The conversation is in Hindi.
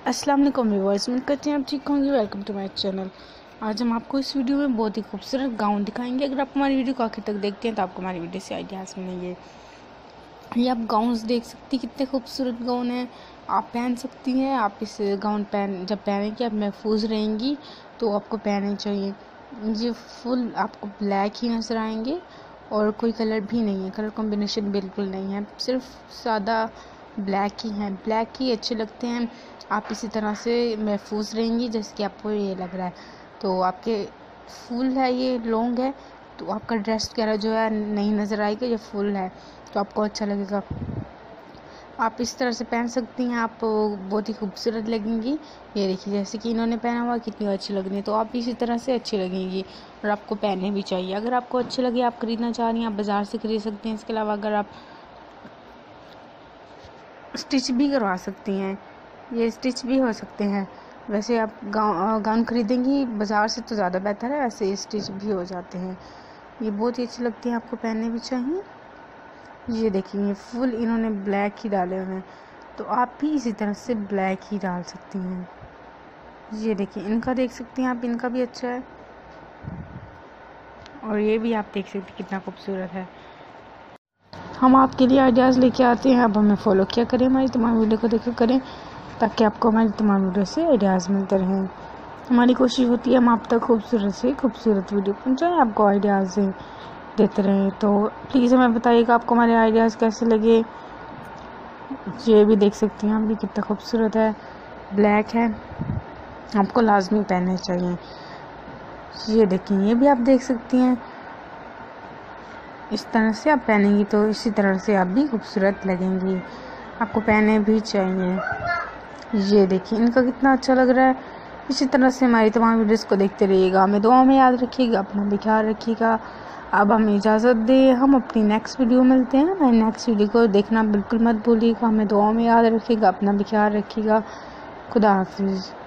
अस्सलाम वालेकुम व्यूअर्स, उम्मीद करते हैं आप ठीक होंगे। Welcome to my channel. आज हम आपको इस वीडियो में बहुत ही खूबसूरत गाउन दिखाएंगे। अगर आप हमारी वीडियो को आखिर तक देखते हैं तो आपको हमारी वीडियो से आइडियाज़ मिलेंगे। ये आप गाउन्स देख सकती हैं, कितने खूबसूरत गाउन हैं। आप पहन सकती हैं। आप इस गाउन जब पहनेंगी आप महफूज रहेंगी, तो आपको पहनने चाहिए। ये फुल आपको ब्लैक ही नजर आएंगे और कोई कलर भी नहीं है, कलर कॉम्बिनेशन बिल्कुल नहीं है, सिर्फ सादा ब्लैक ही है। ब्लैक ही अच्छे लगते हैं। आप इसी तरह से महफूज रहेंगी जैसे कि आपको ये लग रहा है। तो आपके फुल है, ये लॉन्ग है, तो आपका ड्रेस वगैरह जो है नहीं नज़र आएगा। ये फुल है तो आपको अच्छा लगेगा। आप इस तरह से पहन सकती हैं, आप बहुत ही खूबसूरत लगेंगी। ये देखिए जैसे कि इन्होंने पहना हुआ कितनी अच्छी लग रही है, तो आप इसी तरह से अच्छी लगेंगी और आपको पहनने भी चाहिए। अगर आपको अच्छी लगे, आप खरीदना चाह रही हैं, आप बाज़ार से खरीद सकती हैं। इसके अलावा अगर आप स्टिच भी करवा सकती हैं, ये स्टिच भी हो सकते हैं। वैसे आप गाउन खरीदेंगी बाज़ार से तो ज़्यादा बेहतर है, वैसे स्टिच भी हो जाते हैं। ये बहुत ही अच्छी लगती हैं, आपको पहनने भी चाहिए। ये देखिए फुल इन्होंने ब्लैक ही डाले हुए हैं, तो आप भी इसी तरह से ब्लैक ही डाल सकती हैं। ये देखिए इनका देख सकती हैं आप, इनका भी अच्छा है और ये भी आप देख सकते हैं कितना खूबसूरत है। हम आपके लिए आइडियाज़ लेके आते हैं, आप हमें फॉलो किया करें, हमारी तमाम वीडियो को देखा करें, ताकि आपको हमारी तमाम वीडियो से आइडियाज़ मिलते रहें। हमारी कोशिश होती है हम आप तक खूबसूरत से खूबसूरत वीडियो पहुंचाएं, आपको आइडियाज़ देते रहें। तो प्लीज़ हमें बताइएगा आपको हमारे आइडियाज़ कैसे लगे। ये भी देख सकती हैं आप, भी कितना खूबसूरत है, ब्लैक है, आपको लाजमी पहनने चाहिए। ये देखिए ये भी आप देख सकती हैं, इस तरह से आप पहनेंगी तो इसी तरह से आप भी खूबसूरत लगेंगी, आपको पहने भी चाहिए। ये देखिए इनका कितना अच्छा लग रहा है। इसी तरह से हमारी तमाम वीडियोस को देखते रहिएगा, हमें दुआ में याद रखिएगा, अपना भी ख्याल रखिएगा। अब हमें इजाज़त दें, हम अपनी नेक्स्ट वीडियो मिलते हैं। हमारी नेक्स्ट वीडियो को देखना बिल्कुल मत भूलिएगा, हमें दुआ में याद रखिएगा, अपना भी ख्याल रखिएगा। खुदा हाफिज़।